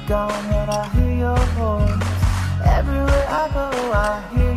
gone, yet I hear your voice. Everywhere I go, I hear